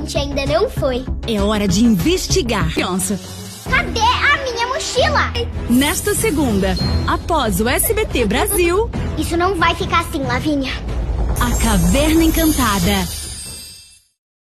gente ainda não foi. É hora de investigar. Criança. Cadê a minha mochila? Nesta segunda, após o SBT Brasil... Isso não vai ficar assim, Lavínia. A Caverna Encantada.